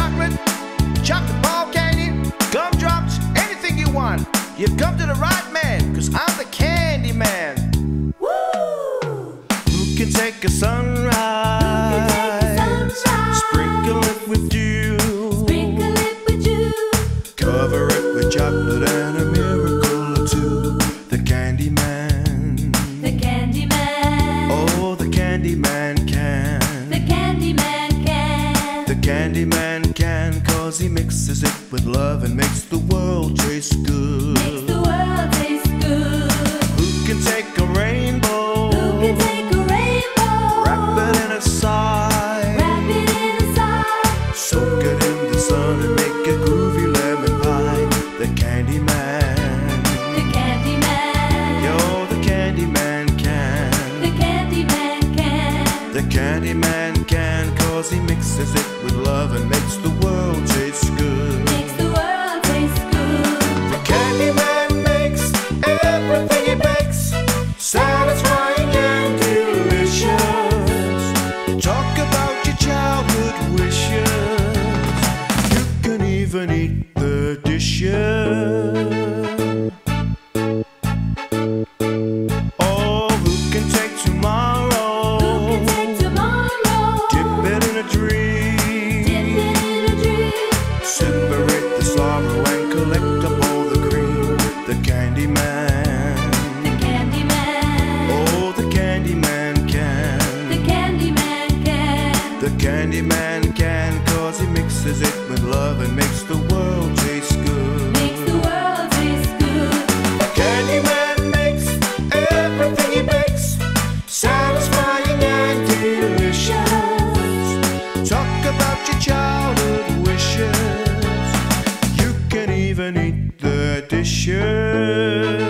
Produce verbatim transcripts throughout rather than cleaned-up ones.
chocolate, chocolate ball candy, gumdrops, anything you want. You've come to the right man, cause I'm the candy man. Woo! Who can take a sunrise, sprinkle it with dew, Sprinkle it with dew, cover it with chocolate and a miracle or two. The candy man, the candy man, oh the candy man can. the candy man can. The candy man can, cause he mixes it with love and makes the world taste good. Makes the world taste good. Who can take a rainbow, Who can take a rainbow, wrap it in a sigh, wrap it in a sigh, soak it in the sun and make a groovy lemon pie? The candy man, the candy man, yo, the candy man can. the candy man can. The candy man can, cause he mixes it with love and makes the world taste good. Makes the world taste good. The candy man makes everything he bakes satisfying and delicious. Talk about your childhood wishes, you can even eat the dishes. Oh, who can take tomorrow, Who can take tomorrow, dip it in a dream, dip it in a dream, separate the sorrow and collect up all the cream? The candy man, the candy man, oh the candy man can. the candy man can. The candy man can, cause he mixes it with love and makes the world taste good. Makes the world taste good. The candy man makes everything he bakes satisfying and delicious. Talk about your childhood wishes, you can even eat the dishes.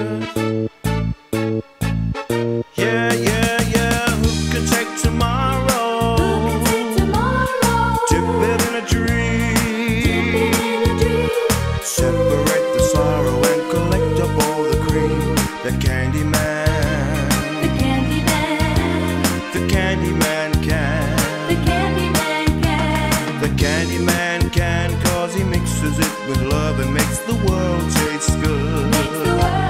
Yeah, yeah, yeah, who can take tomorrow, Who can take tomorrow, dip it in a dip dream, it in a dream, separate the sorrow and collect up all the cream? The candy man, the candy man, the candy man can. the candy man can. The candy man can, cause he mixes it with love and makes the world taste good. Makes the world